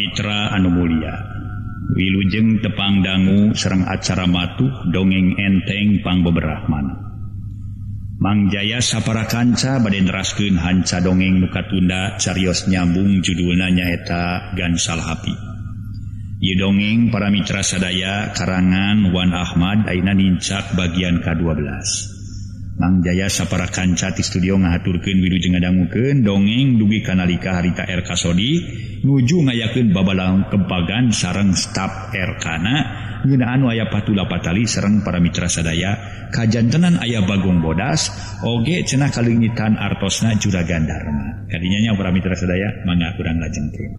Mitra anu mulia, wilujeng tepang dangu sareng acara matuh dongeng enteng pangbeberahmana. Mang Jaya sapara kanca bade neraskeun hanca dongeng nu katunda carios nyambung judulna nyaeta Gansal Hapi. Ieu dongeng para mitra sadaya karangan Wan Ahmad ayeuna nincak bagian ka-12. Mang Jaya sapara kanca ti studio ngahaturkeun wilujeng ngadangukeun dongeng dugi kanalika harita RK Sodi nuju ngayakeun babalang kempagan sareng staf RK-na ngeunaan aya patula patali sareng para mitra sadaya kajantenan aya Bagong Bodas oge cenah kalingitan artosna Juragan Dharma. Kadinya nya para mitra sadaya mangga urang lajengkeun.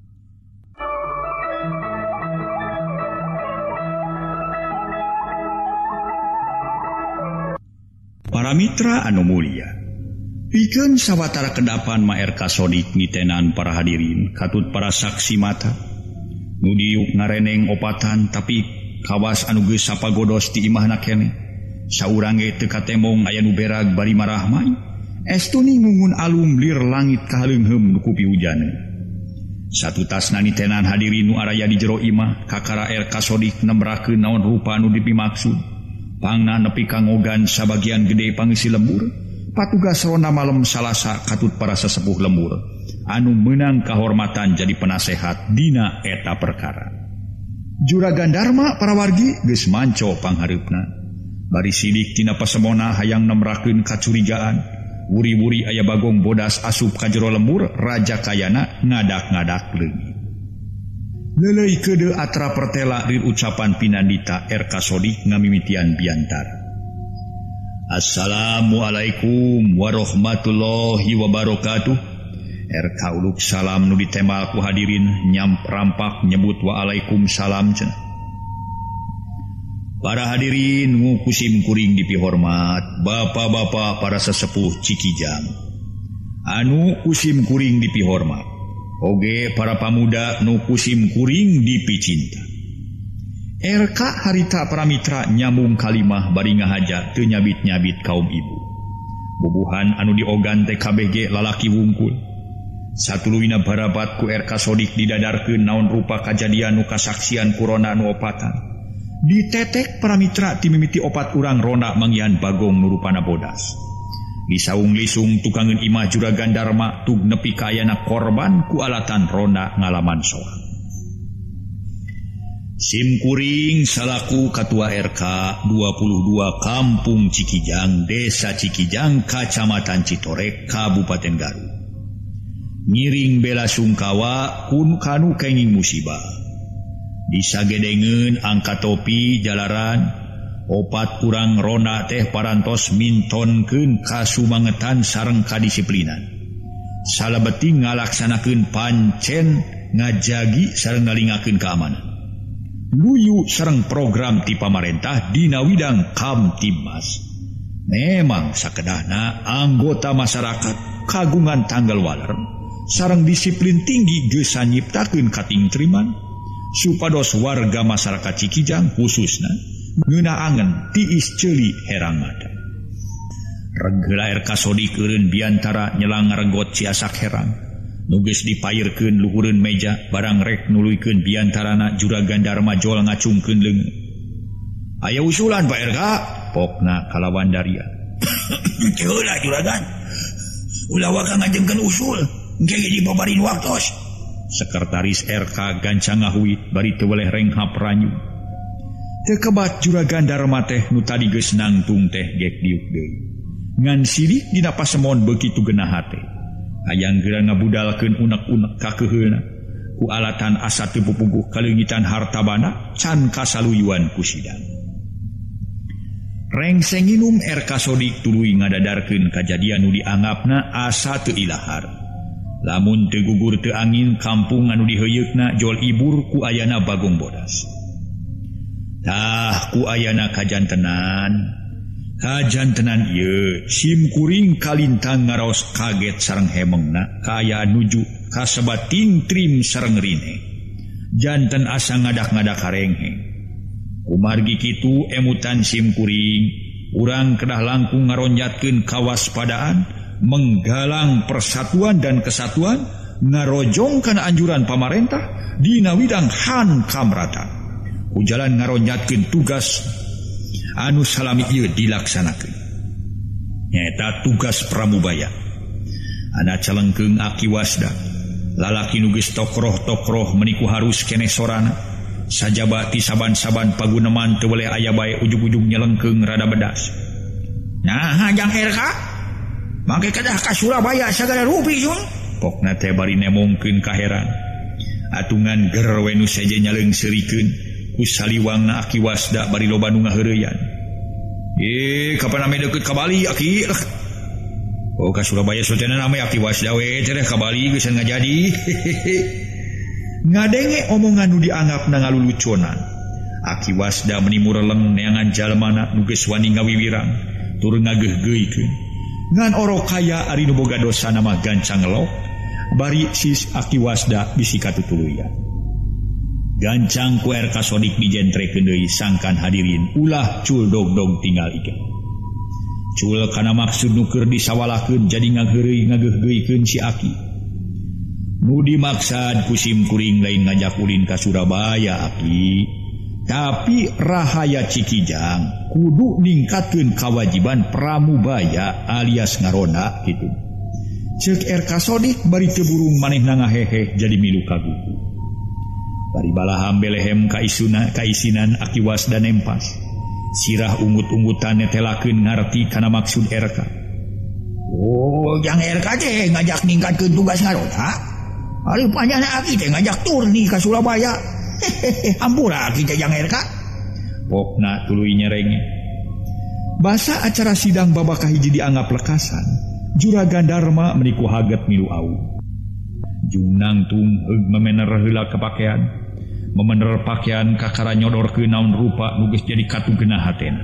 Para mitra anu mulia, pikeun sawatara kedapan MRK Sodik nitenan para hadirin katut para saksi mata nu diuk ngareneng opatan tapi kawas anu geus sapagodos ti imahna keneh saurang ge teu katemong aya nu berag bari marahmai estuni ngungun alum lir langit kahaleungheum nu kupi hujana satutasna nitenan hadirin nu araya di jero imah kakara RK Sodik nembrakeun naon rupa anu dipimaksud. Pangna nepi kangogan sabagian gede pangisi lembur, patugas rona malam Salasa katut para sesepuh lembur, anu menang kahormatan jadi penasehat dina eta perkara. Juragan Dharma para wargi geus manco panghareupna, bari sidik tina pasemona hayang nemrakeun kacurigaan, wuri-wuri aya Bagong Bodas asup ka jero lembur, raja kayana ngadak-ngadak leungit. Lelei kede atra pertela rir ucapan pinandita RK Sodik ngamimitian biantara. Assalamualaikum warahmatullahi wabarakatuh. RK uluk salam nu ditemal ku hadirin rampak nyebut waalaikumsalam cenah. Para hadirin nu kusim kuring dipihormat, bapak-bapak para sesepuh Cikijang. Anu kusim kuring dipihormat. Oge para pamuda nu kusim kuring dipicinta. RK harita para mitra nyambung kalimah bari ngahaja teu nyabit-nyabit kaum ibu. Bubuhan anu diogan teh KBG lalaki wungkul. Satuluina barabat ku RK Sodik didadarkeun naon rupa kajadian nu kasaksian kurona nu opatan. Ditetek para mitra ti mimiti opat urang rona manggihan Bagong nu rupana bodas. Disaung lisung tukangeun imah Juragan Dharma tug nepi ka ayana korban ku alatan rona ngalaman soal. Sim kuring salaku Ketua RK 22 Kampung Cikijang, Desa Cikijang, Kacamatan Citorek, Kabupaten Garut. Ngiring bela sungkawa kun kanu kenging musibah. Disagedengeun angkat topi jalaran opat kurang rona teh parantos mintonkeun kasumangetan sareng kadisiplinan. Salebeti ngalaksanakeun pancen ngajagi sareng ngalingakeun keamanan. Luyu sareng program ti pamarentah dina widang Kamtibmas. Memang sakedahna anggota masyarakat kagungan tanggal waler sareng disiplin tinggi geus nyiptakeun katingtriman supados warga masyarakat Cikijang khususna ngeunaan tiis ceuli herang mata. Regela RK Sodik eureun biantara nyelang ngaregot ciasak herang. Nu geus dipairkeun luhureun meja barang rek nuluykeun biantarana Juragan Dharma jol ngacungkeun leungeut. Aya usulan Pak RK, pokna kalawan daria. Heula Juragan. Ulah waka ngajengkeun usul, engke dibabarin waktos. Sekretaris RK gancang ngahuit bari teu weleh renghap ranyu. Teu kebat Juragan Dharma teh nu tadi geus nangtung teh gek diuk deui. Ngan sidik dina pasemon begitu genah hate. Hayang geura ngabudalkeun unek-unek ka keuheuna ku alatan asa teu pupuguh kaleungitan hartabana can kasaluyuan ku sidang. Rengseng inum RK Sodik tuluy ngadadarkeun kajadian nu dianggapna asa teu ilahar. Lamun teu gugur teu angin kampung anu diheuyeukna jol ibur ku ayana Bagong Bodas. Tah ku ayana kajantenan ieu sim kuring kalintang ngaraos kaget sareng hemengna kaya nuju kasebating trim sareng rine. Janten asa ngadak-ngadak harenghe. Kumargi kitu emutan sim kuring urang kedah langkung ngaronjatkeun kawaspadaan menggalang persatuan dan kesatuan ngarojong kana anjuran pamarentah dina widang Han kamrata. Ujalan ngaronyatkeun tugas anu salami ieu dilaksanakeun. Nyaeta tugas pramubaya. Ana calengkeung Aki Wasda. Lalaki nu geus tokroh-tokroh meniku harus keneh sorana. Sajaba ti saban-saban paguneman teu weleh aya bae ujug-ujug nyelengkeung rada bedas. Nah, Jang RK, mangke kedah ka Surabaya sagala rupi sun. Pokna teh bari nemongkeun kaheran. Atungan ger we nu seje nyaleungseurikeun ku saliwangna Aki Wasda bari loba nu ngaheureuyan. Kapan ame deukeut ka Bali Aki? Oh ka Surabaya sotena ame Aki Wasda we teh ka Bali geus ngajadi. Ngadenge omongan nu dianggapna ngaluluconan. Aki Wasda meni mureleng neangan jalmana nu geus wani ngawiwirang. Tur ngageuh-geuikeun ngan oro kaya ari nu boga dosa nama gancang elok bari sis Aki Wasda bisi katutuluyan. Gancang ku RK Sodik dijentrekeun deui sangkan hadirin ulah cul dog-dog tinggal ike. Cul kana maksud nu keur disawalakeun jadi ngageuh-geuikeun si Aki. Nu dimaksad ku sim kuring lain ngajak ulin ka Surabaya Aki. Tapi rahaya Cikijang kudu ningkatkeun kewajiban pramubaya alias ngaronda gitu. Ceuk RK Sodik bari teu burung manehna ngahehe jadi milu kagugu. Bari balaham belehem kaisinan Aki Wasda nempas. Sirah unggut-unggutan netelakeun ngarti kana maksud RK. Oh, Jang RK teh ngajak ningkatkeun tugas ngaronda. Ari panjana Aki teh ngajak turni ka Surabaya. Hampura kita Jang RK. Pokna tuluy nyerenge. Basa acara sidang babakah hiji dianggap lekasan. Juragan Dharma meniku haget milu au. Jung nangtung heug memener heula kepakean. Memener pakaian kakara nyodorkeun naon rupa nu geus jadi katugeuna hatena.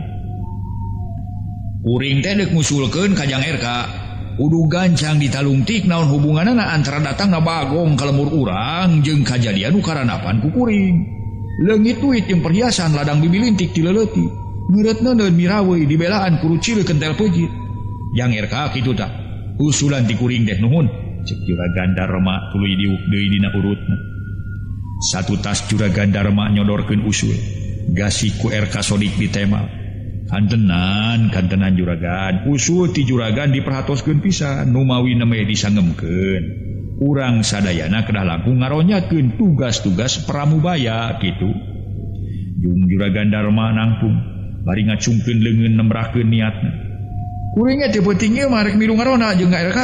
Uring teh deuk ngusulkeun ka Jang RK. Udu gancang ditalungtik naon hubunganna antara datangna Bagong ka lemur urang jeung kajadian nu karanapan ku kuring. Leungit duit jeung perhiasan ladang bibilintik ti leuleuti. Ngeureutna neun miraweui dibelaan ku rucil kentel peujit. Jang RK kitu tah. Usulan ti kuring teh nuhun. Cek Juragan Dharma tuluy diuk deui dina urutna. Satu tas Juragan Dharma nyodorkeun usul. Gasi ku RK Sodik ditema. Kantenan Juragan usul ti Juragan diperhatoskeun pisan nu mawi neme disangemkeun urang sadayana kedah langkung ngaronyatkeun tugas-tugas pramubaya kitu. Jung Juragan Dharma nangtung bari ngacungkeun leungeun nembrakeun niatna. Kuring teh penting ieu mah rek milu ngarona jeung RK.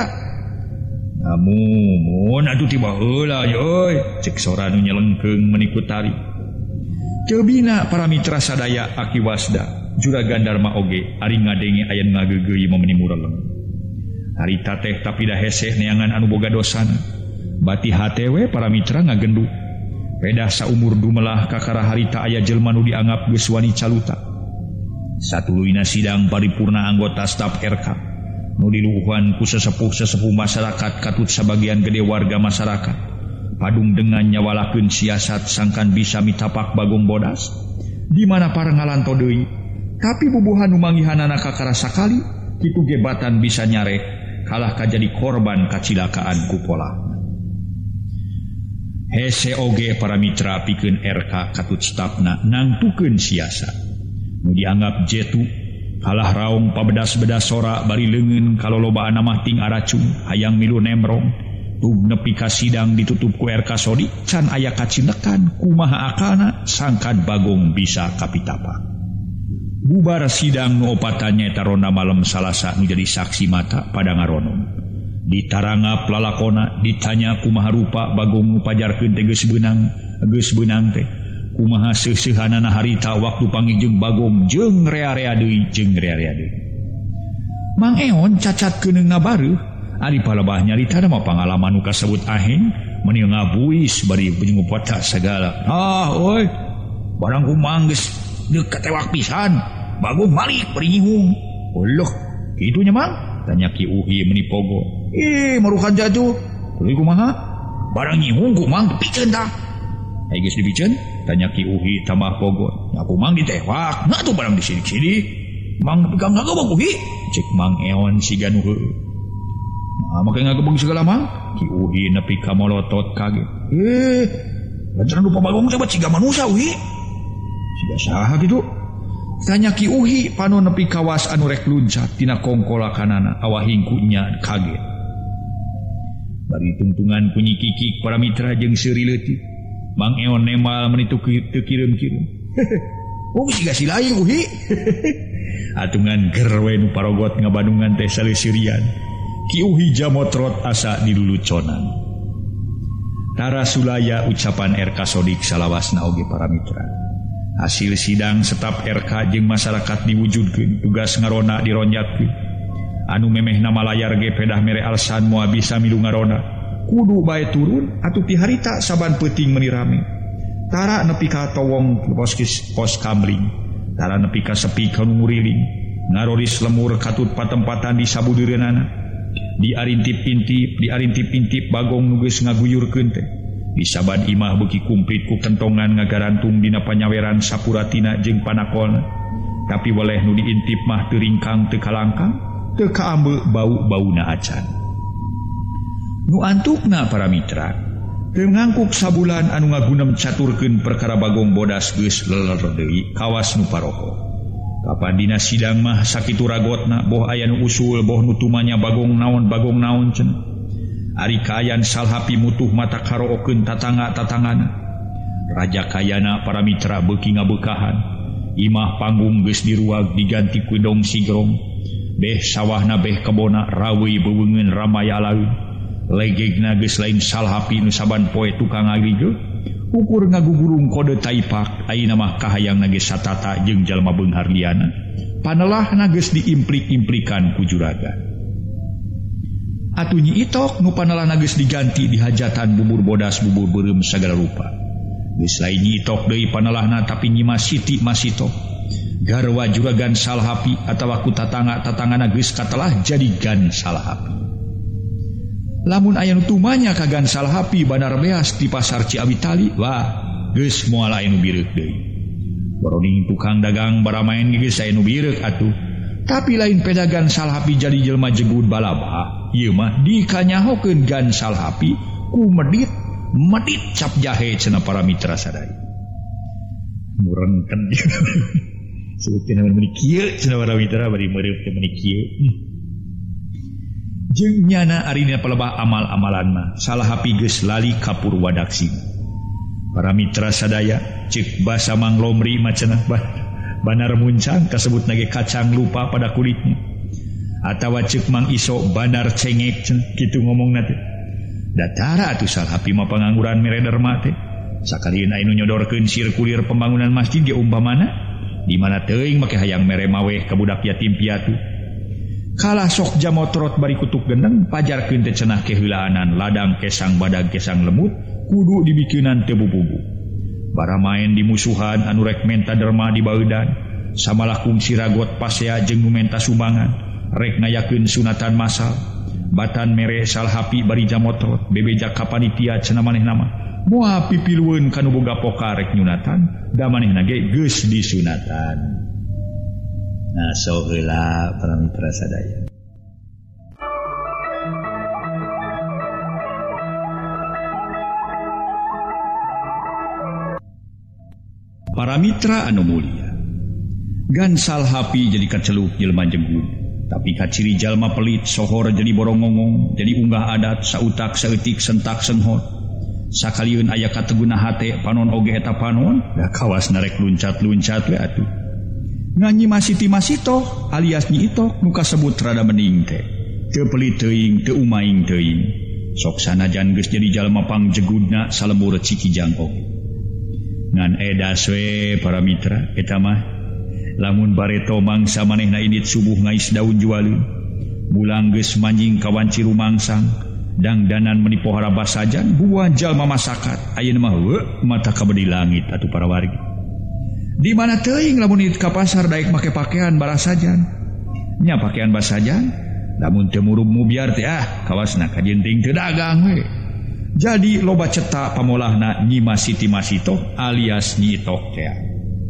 Namun atuh tiba heula euy cek sora nu nyelengkeung meniku tari. Ceubina para mitra sadaya Aki Wasda Juragan Dharma oge ari ngadenge aya ngageugeui mameni mureleng. Harita teh tapi dah hese neangan anu boga dosana. Bati hatewe para mitra ngagenduk. Pedah saumur dumelah kakara harita aya jelema nu dianggap geus wani caluta. Satuluyna sidang paripurna anggota staf RK nu diluhuhan ku sesepuh-sesepuh masyarakat katut sabagian gede warga masyarakat. Padung dengan nyawalakeun siasat sangkan bisa mitapak Bagong bodas di mana para ngalanto deui. Tapi bubuhan nu manggihanana kakara sakali kitu gebatan bisa nyarek kalah kajadi korban kacilakaan ku pola. Hese oge para mitra pikeun RK katut stafna nangtukeun siasat nu dianggap jetu kalah raung pabedas-bedas sora bari leungeun kalolobaan mah ting aracung hayang milu nemrong tug nepi ka sidang ditutup ku RK Sodik can aya kacilekan kumaha akalna sangkan Bagong bisa kapitapak. Bubar sidang nu opatannya taronda malam Salasa nu jadi saksi mata pada ngaronom. Ditarangap lalakona ditanya kumaha rupa Bagong nu pajarkeun teh geus beunang teh. Kumaha seuseuhanana harita waktu pangijeng Bagong jeung rea-rea deui. Mang Eon cacatkeun ngabareuh ari palebah nyarita mah pangalaman nu kasebut aheng meuni ngabuis bari beungup segala. Oi barang kumang geus deuk katewak pisan. Bagong balik beri nyihung. Oloh, kitunya mang? Tanya Ki Uhi meni pogo. Marukan jatuh. Tuluy kumaha? Barang nyihung kumang dipikeun tah. Ai geus dipikeun? Tanya Ki Uhi tambah pogo. Nya kumang ditewak. Nah tuh barang disidik-sidik. Mang pegang ngagoba Uhi. Cek Mang Eon siga nu heueuh. Make ngagebeg segala mah. Ki Uhi nepi ka molotot kaget. Lantaran lupa bagong coba ciga manusia Uhi. Ciga saha gitu. Tanya Ki Uhi panu nepi kawas anu rek luncat tina kongkola kanana awahingkunya kaget. Bari tungtungan kunyi kikik para mitra jeung seuri leutik. Mang Eon nemal menitu teu kireum-kireum. Oh siga silai Uhi. Atungan gerwe nu parogot ngabandungan teh saleuseurian. Ki Uhi jamotrot asa diluluconan. Tara sulaya ucapan RK Sodik salawasna oge para mitra. Hasil sidang setap RK jeung masyarakat diwujudkeun tugas ngarona dironjatkeun. Anu memehna malayar ge pedah mere alsan moal bisa milu ngarona. Kudu bae turun atuh ti harita saban peuting meuni rame. Tara nepi ka towong pos kamling. Tara nepi ka sepi ka nu nguriling. Ngaroris lemur katut patempatan di sabudeureunnana. Diarintip-intip bagong nu geus ngaguyurkeun teh. Disaban imah beuki kumplit ku kentongan ngagarantung dina panyaweran sapuratina jeung panakolna. Tapi waleh nu diintip mah teu ringkang teu kalangkang, teu kaambe bau-bauna acan. Nu antukna para mitra, teu ngangkuk sabulan anu ngagunem caturkeun perkara bagong bodas geus leler deui kawas nu paroko. Kapan dina sidang mah sakitu ragotna boh aya nu usul boh nu tumanya bagong naon cenah. Ari kayan salhapi mutuh mata karookeun tatangga-tatangana. Raja kayana para mitra beuki ngabeukahan. Imah panggung geus diruag diganti ku dong sigrong. Beh sawahna beh kebona rawi beuweungeun ramai alaeun. Legegna geus lain salhapi nu saban poe tukang agligeuh. Ukur ngagugurung kode taipak ayeuna mah kahayangna geus satata jeung jalma beunghar liana. Panelahna geus diimplik-implikan ku juragan. Atuh Nyi Itok nu panelahna geus diganti di hajatan bubur bodas bubur beureum sagala rupa. Geus lain Nyi Itok deui panelahna tapi Nyi Masiti Masito. Garwa juragan salhapi atawa ku tatangga-tatangana geus katelah jadi gan salhapi. Lamun aya nu tumanya ka gan salhapi bandar beas di pasar Ciawi Tali, wah geus moal aya nu bireuk deui. Baroning tukang dagang baramaen geus aya nu bireuk atuh. Tapi lain pedagang salhapi jadi jelma jegud balabah. Ieu mah dikanyahokeun gan salhapi ku medit cap jahe cenah para mitra sadaya. Murengken. Sebutkeun meuni kieu cenah para mitra bari meureub teh meuni kieu. Jeung nyana arina pelebah amal-amalan mah salhapi geus lali ka Purwadaksi. Para mitra sadaya ceuk basa Mang Lomri mah cenah banar muncang kasebut nage kacang lupa pada kulitnya. Atawa ceuk Mang Iso banar cengek kitu ngomongna teh. Datara atuh salhapi mah pangangguran mere derma teh. Sakalian aya nu nyodorkeun sirkulir pembangunan masjid ge umpamana di mana teuing make hayang mere maweh ka budak yatim piatu. Kalah sok jamotrot bari kutuk gendeng pajarkeun teh cenah keheulaan ladang kesang badag kesang lemut kudu dibikeunan teu bububu. Bara main di musuhan anu rek menta derma di baeudan samalah kungsi ragot pasea jeung nu menta sumbangan rek ngayakeun sunatan masal batan mere salhapi bari jamotrot bebeja ka panitia cenah manehna mah moal pipilueun kanu boga poka rek nyunatan da manehna ge geus disunatan. Nah so heula para mitra sadaya. Para mitra anu mulia, gan salhapi jadi kaceluk jelema jegud, tapi kaciri jalma pelit sohor jadi borongongong, jadi unggah adat sautak saeutik sentak senghot. Sakalieun aya kateguna hate panon oge eta panon, da kawas narek luncat-luncat we atuh. Nganyi Masiti Masito alias Nyi Itok nu kasebut rada mending teh. Teu pelit teuing, teu umaing teuing. Sok sanajan geus jadi jalma pangjegudna salembur Cikijang oge. Ngan edas we para mitra eta mah lamun bareto mangsa manehna indit subuh ngais daun jualeun mulang geus manjing kawanci rumangsang dangdanan meuni pohara basajan buah jalma masakat ayeuna mah mata kabedi langit atuh para wargi di mana teuing lamun indit ka pasar daek make pakaian barasajan nya pakaian basajan lamun teu murub mubiar teh kawasna kajenting teu dagang we. Jadi loba cetak pamolahna Nyi Masiti Masito alias Nyi Itok teh.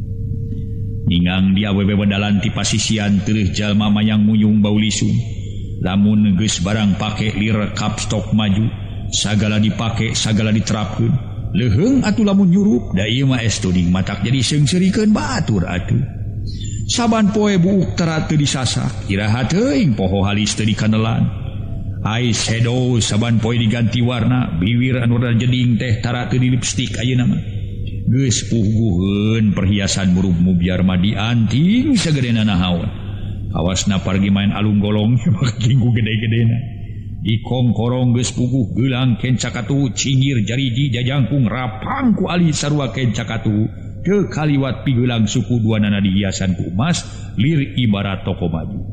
Ningang di awewe wedalan ti pasisian teueuh jalma mayang muyung bau lisung. lamun geus barang pake direkap stok maju sagala dipake sagala diterapkeun leheung atuh lamun nyurup da ieu mah estuding matak jadi seungseurikeun batur atuh saban poe buuk tara teu disasak iraha teuing poho halis teu dikanelan eyeshadow saban poe diganti warna bibir anu jeding teh tara teu di lipstik ayeuna mah geus puguheun perhiasan murub biar mah dianting sagedena nahaon kawasna pargi main alung golong kinggu gede-gedena di kongkorong geus puguh geulang kencakatu cingir jariji jajangkung rapang ku ali sarua kencakatu teu kaliwat pigeulang suku duanana dihiasan ku emas lir ibarat toko baju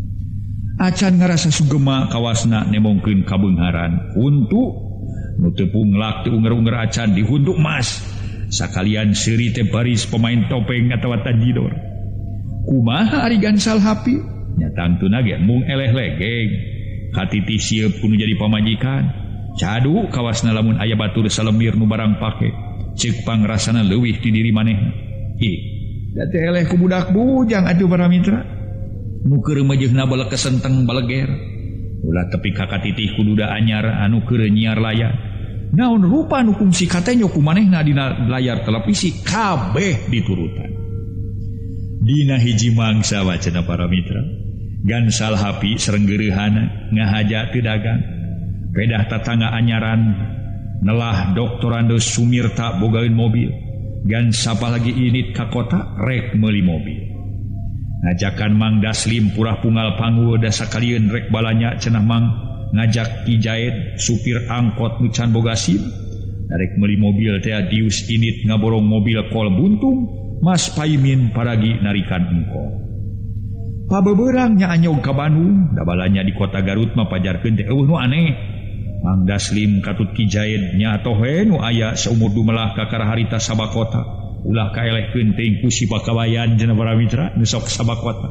acan ngarasa sugema kawasna nemongkeun kabeungharan huntu nu teu punglak teu unger-unger acan dihuntu emas sakalian seuri teh baris pemain topeng atawa tanjidor kumaha ari gansal hapi nya tangtuna ge mung eleh legeng katiti sieup kudu jadi pamajikan cadu kawasna lamun aya batur salemir nu barang pake ceuk pangrasana leuwih ti diri manehna da teh eleh ku budak bujang atuh para mitra nu keur mejeuna bala kesenteng baleger ulah tepi ka katitih kudu da anyar anu keur nyiar layar naon rupa nu kungsi katenya ku manehna dina layar televisi kabeh diturutan dina hiji mangsa wacana para mitra gansal hapi sareng geureuhana ngahaja teu dagang pedah tatangga anyaran nelah doktorando Sumirta bogaeun mobil gan sapalagi init ka kota rek meuli mobil ngajakan Mang Daslim purah pungal panggul da sakalieun rek balanya cenah Mang ngajak Ki Jaed supir angkot nu can boga SIM rek meuli mobil teh dius init ngaborong mobil kol buntung Mas Paimin paragi narikan engkol pabebeurang nya anyog ka Bandung da balanya di kota Garut mah pajarkeun teh eueuh nu aneh Mang Daslim katut Ki Jaed nya tohe nu aya saumur dumelah ka harita sabakota ulah kaelehkeun teuing ku si pakabayan cenah para mitra nu sok sabakota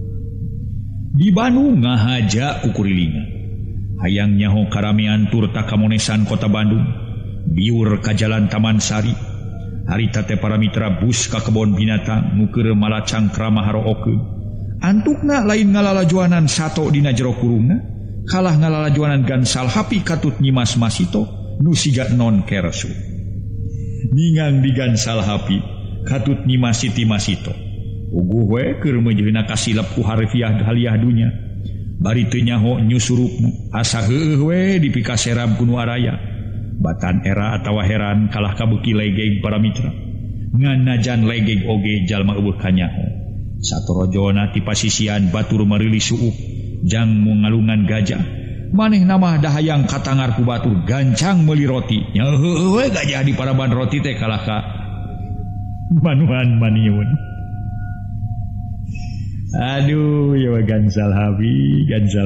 di Bandung ngahaja ku kurilingan hayang nyaho karamean tur takamonesan kota Bandung biur ka jalan Taman Sari harita teh para mitra bus ka kebon binatang nu keur malacang krama harookeun antukna lain ngalalajuanan sato dina jero kurungna kalah ngalalajuanan gansal hapi katut nyimas masito nu siga non kersu ningang di gansal hapi katut nyimas siti masito uguh we keur mejeuna kasilep ku harfiah haliah dunya bari teu nyaho nyusurupna asa heueuh we dipikaserab ku nu araya batan era atawa heran kalah kabeuki legeg para mitra ngan najan legeg oge jalma eueuh kanyaho satorojona ti pasisian batur marili suuk jang mungalungan gajah maneh nama dahayang katangar ku batur gancang meuli roti nya heueuh we gajah di paraban roti teh kalah ka manuhan maniun aduh ya gansal habi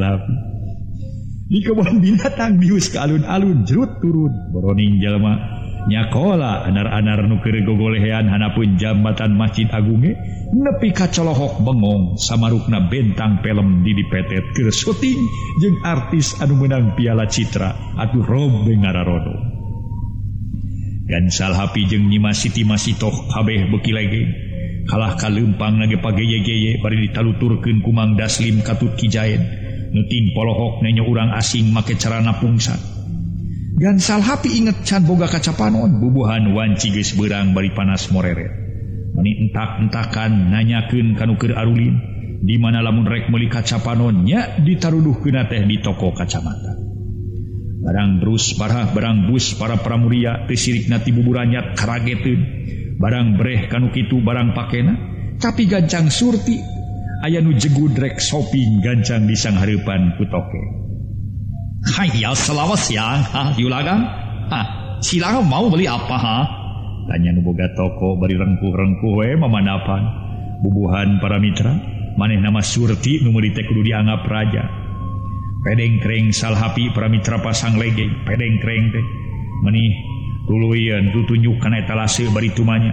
di kebun binatang bius ke alun-alun jerut turun boroning jalma nyakola anar-anar nu keur gogolehean hanapun jambatan Masjid Agung nepi ka colohok bengong samarukna bentang film di dipetet keur syuting jeung artis anu meunang piala citra atuh Rob Ngararodo gansal hapi jeung nyimas Siti Masitoh kabeh beuki legeng kalah kaleumpang nage pageye-geye bari ditaluturkeun ku Mang Daslim katut Ki Jaed nuting polohok nanya urang asing make carana pungsan gansal hapi inget can boga kaca panon bubuhan wanci geus beurang bari panas moreret meni entak-entakan nanyakeun kanu keur arulin di mana lamun rek meuli kaca panon nya ditaruduhkeun teh di toko kacamata barang brus barang bus para pramuria teu sirikna ti buburanyat karageteun barang breh kanu kitu barang pakena tapi gancang surti aya nu jegud rek shopping gancang di sanghareupan ku toke. Hai ya selamat siang Julagan silakan mau beli apa tanya nu boga toko bari rengkuh-rengkuh we mamanapan bubuhan para mitra maneh nama surti nu meuli teh kudu dianggap raja pedeng kreng salhapi para mitra pasang legeng pedeng kreng teh menih tuluyan tutunjuk kana etalase bari tumanya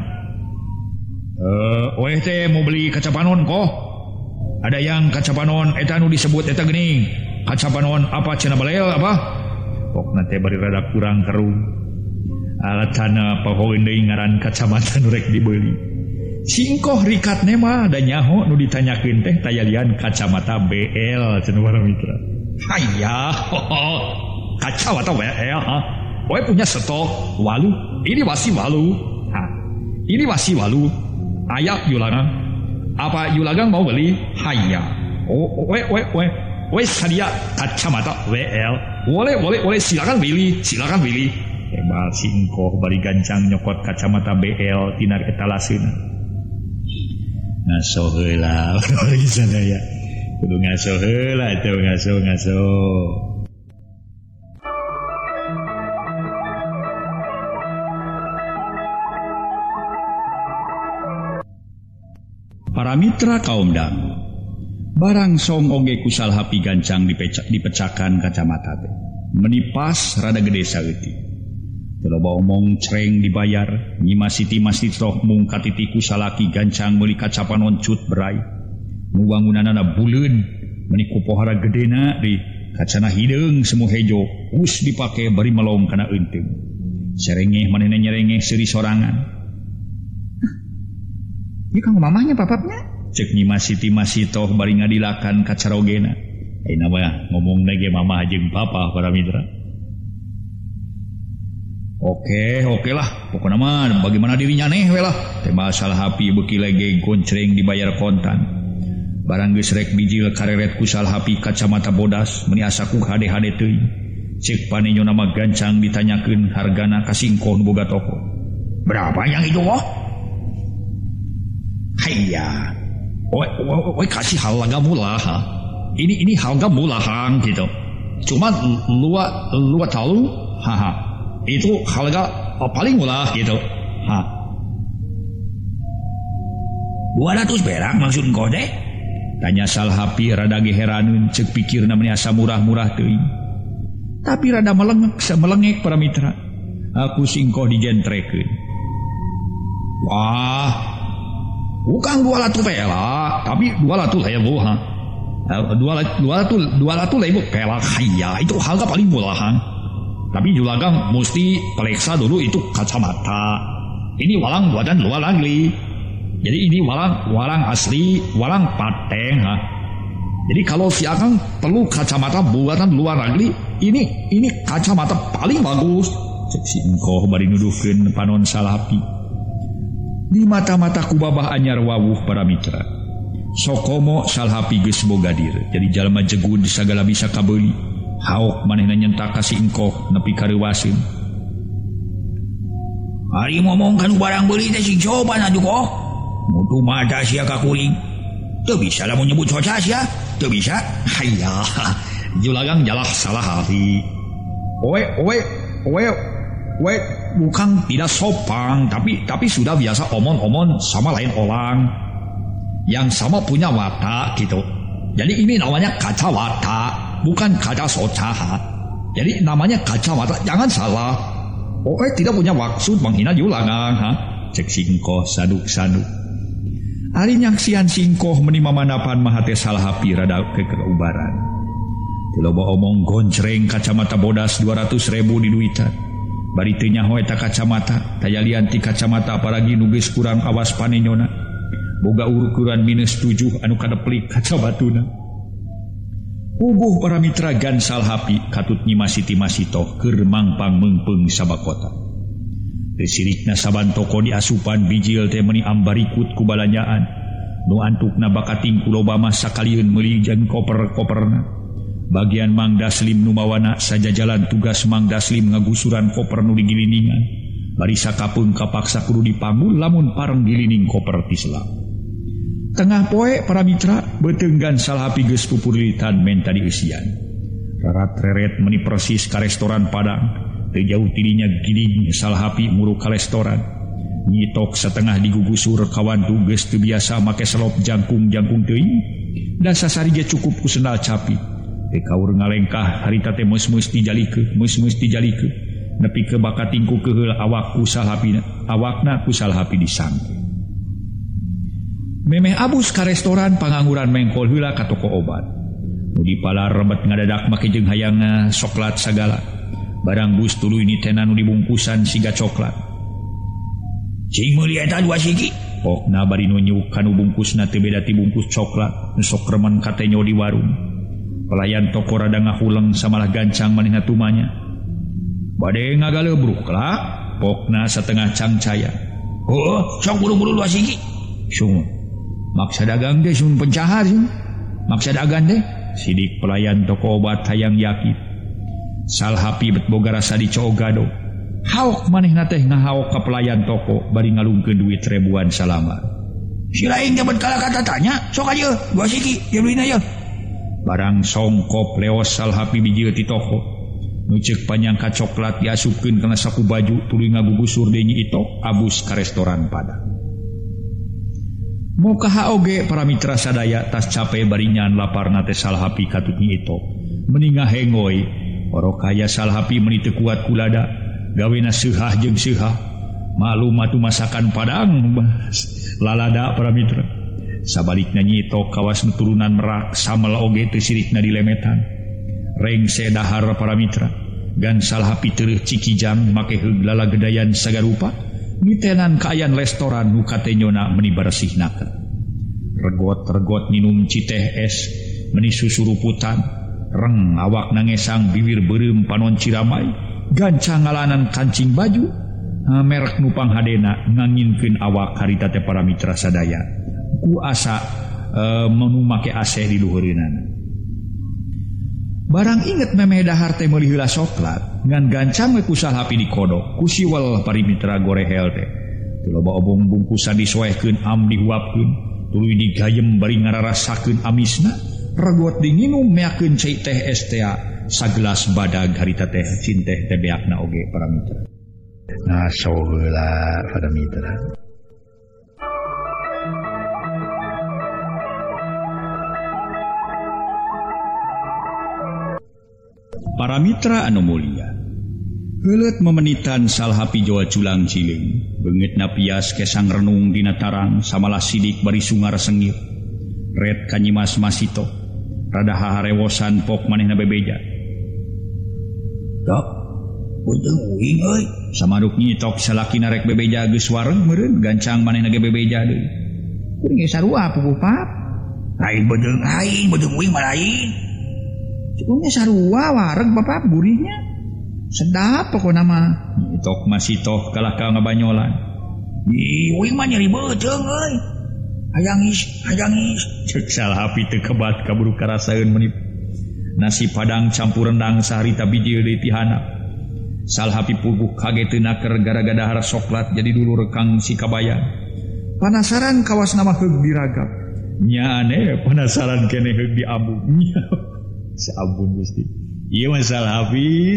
weh teh mau beli kaca panon kok ada yang kaca panon eta nu disebut eta geuning kaca panon apa cenah balel apa pokna teh bari rada kurang keru alatana pahoeun deui ngaran kacamata nu rek dibeuli singkoh rikatna mah da nyaho nu ditanyakeun teh tayalian kacamata BL cenah para mitra Hayya, kacau atau WL, ha? Gue punya stok walu, ini masih walu, ha? Ini masih walu. Ayak Yulagang, apa Yulagang mau beli? Hayya, sadia kacamata WL, boleh silakan beli. Hebat singkoh bari gancang nyokot kacamata BL tina etalaseuna. Ngaso heula di sana ya. Kudu ngaso heula atuh ngaso. Para mitra kaum dangu, barang song oge kusal hapi gancang dipecakan kacamata teh. Menipas rada gede saeutik. Teu loba omong cereng dibayar, nyimasiti toh mung katiti kusalaki gancang meuli kacapan oncut berai. Nu wangunanana buleun, meuni ku pohara gedena di kacana hideung semu hejo, us dipake bari melong kana eunteu. Serengeh manehna nyerengeh seuri sorangan. Ieu kang mamahnya papapnya? Cek nyimasiti toh bari ngadilakan kacarogena. Ayeuna mah ngomong ge mamah jeung papa para mitra. Oke lah, pokoknya mah bagaimana dirinya neh we lah. Teh masalah hapi beuki lege goncreng dibayar kontan. Barang geus rek bijil kareret kusal hapi kacamata bodas meuni asaku hade-hade teuing. Cek panenyona mah gancang ditanyakeun hargana ka singkoh nu boga toko. Berapa yang itu wah? Hayya. Oi kasih harga murah. Ini harga murah gitu. Cuma lu tahu, haha. Itu harga paling murah gitu. 200 perak maksud engkau deh? Tanya Salhapi rada geheraneun cek pikirna meni asa murah-murah teuing. Tapi rada melengek para mitra. Aku singkoh dijentrekeun. Wah, bukan 200 perak, tapi 200 ribu, ha. 200 ribu perak, hayya, itu harga paling murahan. Tapi Julagang mesti periksa dulu itu kacamata. Ini walang buatan luar negeri. Jadi ini walang asli, walang pateng, ha. Jadi kalau si Akang perlu kacamata buatan luar negeri, ini kacamata paling bagus. Cek si engkoh bari nuduhkeun panon Salhapi. Di mata-mata kubabah anyar wawuh para mitra. Sokomo Salhapi geus boga dir. Jadi jalma jegud sagala bisa kabeuli. Haok manehna nyentak ka si engkoh nepi ka reuwaseun. Ari ngomong kanu barang beuli teh sing coban atuh kok. Mutu mata sia ka kuring. Teu bisa lamun nyebut coca sia, teu bisa. Hayya. Julagang jalah Salhapi. Oe bukan tidak sopan, tapi sudah biasa omon-omon sama lain orang yang sama punya watak gitu. Jadi ini namanya kacamata, bukan kaca socaha. Jadi namanya kacamata, jangan salah. Tidak punya maksud menghina Julagang, ha? Cek singkoh saduk-saduk. Ari nyaksian singkoh menima manapan mahate Salhapi rada kekeubaran. Tiloba omong goncreng kacamata bodas 200 ribu di duitan. Bari teu nyaho eta kacamata, tayalian ti kacamata aparagi nu geus kurang awas panenyona. Boga ukuran -7 anu kadeplik kacabatuna. Puguh para mitra gan Salhapi katut nyimasiti masitoh keur mangpang meungpeung sabakota. Teu sirikna saban toko diasupan bijil teh meuni ambarikut ku balanjaan. Nu antukna bakating kuloba mah sakalieun meuli jeung koper-koperna. Bagian Mang Daslim numawana saja jalan tugas Mang Daslim ngagusuran koper nu digiliningan. Bari sakapeung kapaksa kudu dipanggul lamun pareng gilining koper ti selang. Tengah poe para mitra beteunggan Salhapi geus pupurilitan menta dieusian. Rarat reret meuni persis ka restoran Padang. Teu jauh tidinya giling Salhapi muru ka restoran. Nyitok setengah digugusur kawan tu geus teu biasa make selop jangkung-jangkung teuing. Dan sasari ge cukup ku sendal capi. Kaur ngalengkah harita teh meus-meus dijalikeun nepi ke bakatingku keheul awakna ku Salhapi disangke. Memeh abus ka restoran pangangguran mengkol heula ka toko obat. Nu dipalar rebet ngadadak make jeung hayang soklat sagala. Barang bus tuluy ini teh nu dibungkusan siga coklat. Cing meuli eta 2 sigi. Pokna bari nu nyuk kanu bungkusna teu beda ti bungkus coklat nu sok remen katenyo di warung. Pelayan toko rada ngahuleng samalah gancang manehna tumanya. Bade ngagalebruk lah, pokna setengah cangcaya. Oh, sok buru-buru luas iki. Sung, maksa dagang deh sun pencahar sih. Maksa dagang deh. Sidik pelayan toko obat hayang yakin. Salhapi bet boga rasa dicogado. Haok manehna teh ngahaok ka pelayan toko bari ngalungkeun duit ribuan salamar. Si lain jabat kala kata tanya, sok aja, gua siki, ya beliin aja. Barang songkop leos Salhapi bijil ti toko. Nucek panyangka coklat diasupkeun kana saku baju tuluy ngagugusur deui itu abus ka restoran Padang. Mokaha oge para mitra sadaya tas cape baringan laparna teh Salhapi katutnya itu. Meningah hengoy, orokaya Salhapi meuni teu kuat kulada, gawena seunghah jeung seunghah. Malum atuh masakan Padang. Lalada para mitra. Sabalikna nyito kawas nuturunan Merak samel oge teu sirikna dilemetan. Rengse dahar para mitra. Gan Salhapi teueuh cikijang make heug lalagadayan sagarupa. Mitenan kaayan restoran nu katenyona meuni baresihnakeun. Regot-regot minum citeh es, meuni susuruputan, reng awak nangesang bibir beureum panon ciramai, gancang ngalanan kancing baju, merek nupang hadena nganginkeun awak harita teh para mitra sadaya. Ku asa menu make AC di luhureunana. Barang inget memeh dahar teh meuli heula soklat ngan gancang we ku Salhapi dikodok ku siwel parimitra gorehel teh. Teu loba obong bungkusan disoehkeun am dihuapkeun tuluy digayem bari ngararasakeun amisna regot dinginum meakeun cai teh es teh sagelas badag harita teh cinteh teh beakna oge para mitra. Ngaso heula para mitra. Para mitra anu mulia, heuleut memenitan Salhapi Jawa culang cileung, beungeutna pias kesang renung dina tarang samalah sidik bari sungar sengir. Red kanyimas masito, rada haharewosan pok manehna bebeja. Dok, beuteuh uing euy, samaduk nyitok salakina rek bebeja geus wareng meureun gancang manehna ge bebeja deui. Kuring ge sarua puguh pap. Lain beuteuh uing mah lain. Cukupnya sarua wareg bapak gurihnya sedap pokoknya mah. Tok masih toh kalaka ngabanyolan. Uing mah nyeri beuteung euy. Hayangis. Cek Salhapi teu kebat kaburu karasaeun meuni nasi Padang campur rendang saharita bijil deui ti handap. Salhapi puguh kageteunaker gara-gara dahar soklat jadi dulu rekang si kabayan. Panasaran kawas nama heug diragap. Nya aneh penasaran kene heug diambung. Saabun Gusti. Ieu mah Salhapi.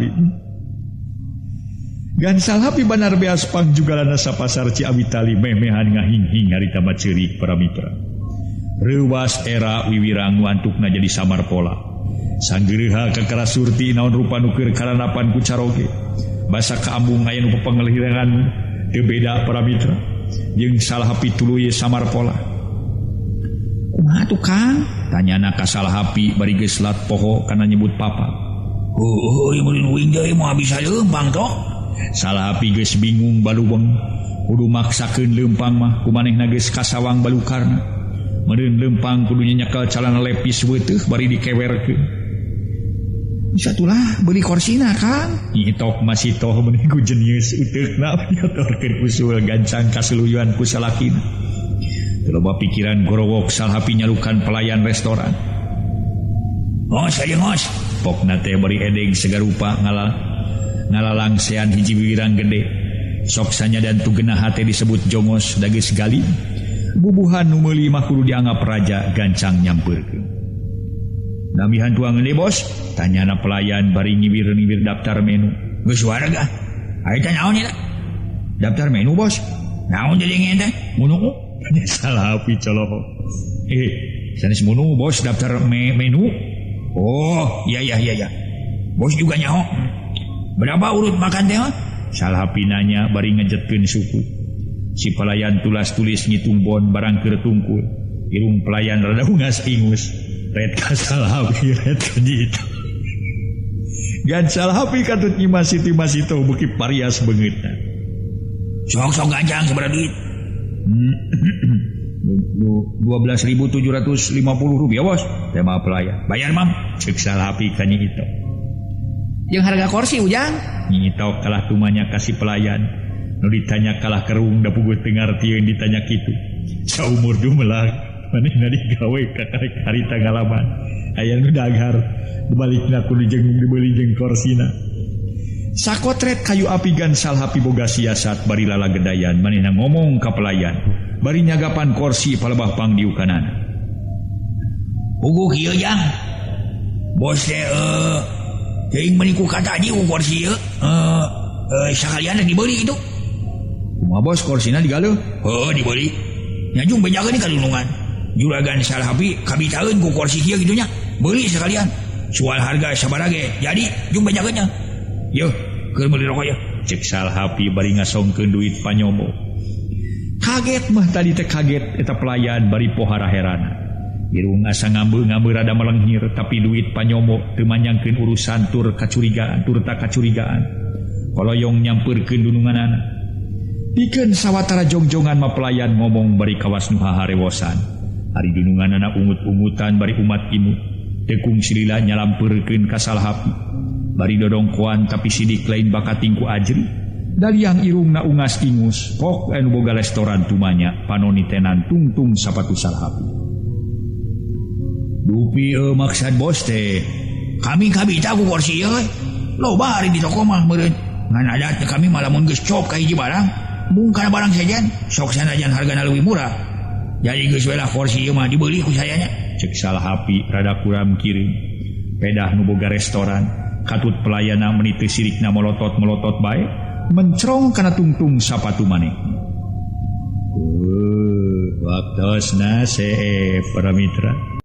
Gan Salhapi banar beas pangjugalana sapasar Ciamitali memehan ngahing-hing harita maceurik para mitra. Reuwas era wiwirang antukna jadi samar pola. Sanggeureha kakara surti naon rupa nu keur karanapan ku caroge. Basa kaambung aya nu pepengelirangan teu beda para mitra. Jeung Salhapi tuluy samar pola. Kumaha tuh Kang? Tanyana ka Salhapi bari geus lat poho kana nyebut papa. Heuh, mun uing deui moal bisa leumpang toh. Salhapi geus bingung baluweng, kudu maksakeun leumpang mah kumanehna geus kasawang balukarna. Meureun leumpang kudu nyekel calana lepis weuteuh bari dikewerkeun. Bisa tulah beuli korsina Kang. Nyitok masih toh meuni ku jenius uteukna nyotorkeun usul gancang kasuluyuan ku salakina. Loba pikiran gorowok Salhapi nyalukan pelayan restoran. Ngos aja ngos. Pokna teh bari edeng segarupa ngalalangsean hiji wiwirang gede. Sok sanyadan tugeunah teh disebut jongos da geus gali. Bubuhan nu meuli mah kudu dianggap raja gancang nyampeurkeun. Namihan tuangeun deui bos? Tanyana pelayan bari ngiwir-ngiwir daftar menu. Geus wareg ah. Aya teh naon eta? Daftar menu bos. Naon jadi ngeueun teh? Munu Salhapi coloho. Sanes munu bos daftar menu. Oh, iya. Bos juga nyaho. Berapa urut makan teh? Salhapi nanya bari ngejetkeun suku. Si pelayan tulas-tulis ngitung bon barang keur tungkul. Irung pelayan rada ungas-ingus. Red ka Salhapi, red ka jitu. Gan Salhapi katut masih teu beuki parias beungeutna. Sok gancang sabaraha duit. Rp12.750 bos tema pelayan bayar mam cek Salhapi kan itu yang harga kursi ujang nyito kalah tumanya kasih pelayan nu ditanya kalah kerung da puguh teu ngarti yang ditanya kitu saumur dumelang manehna digawe ka karita ngalaman aya nu dagar dibalikna kudu jeung dibeli jeung korsina sakotret kayu api gan Salhapi boga siasat bari lalagedayan manehna ngomong ka pelayan bari nyagapan kursi palebah pangdiukanana puguh kieu jang bos teh teuing meniku kata di kursi ieu sakalian dibeli itu kumaha bos korsina digaleuh dibeli nyajung bejakeun ka dunungan juragan Salhapi kabitaeun ku kursi kieu kitu nya beli sekalian soal harga sabaraha ge jadi jung bejakeunnya yeuh keur meuli rokok yeuh cek Salhapi bari ngasongkeun duit panyomo kaget mah tadi teh kaget eta pelayan bari pohara herana irung asa ngambeul rada melenghir tapi duit panyomo teu manyangkeun urusan tur kacurigaan tur tak kacurigaan koloyong nyampeurkeun dununganana pikeun sawatara jongjongan mah pelayan ngomong bari kawas nu haharewosan ari dununganana ungut-ungutan bari umat imut tekung silila nyalampeurkeun ka Salhapi bari dodongkoan tapi sidik lain bakat tingku ajri daliang irungna ungas ingus pok anu boga restoran tumanya panonitenan tungtung sapatu Salhapi dupi maksad bos teh kami kabita ku kursi ieu loba ari di toko mah meureun ngan adat kami malah mun geus cop ka hiji barang mung kana barang sajen sok sanajan hargana leuwih murah jadi geus we lah kursi ieu mah dibeli ku saya nya cek Salhapi rada kurang kirim pedah nu boga restoran katut pelayana meniti sirikna melotot bae mencrong kana tungtung sapatu maneh waktosna para mitra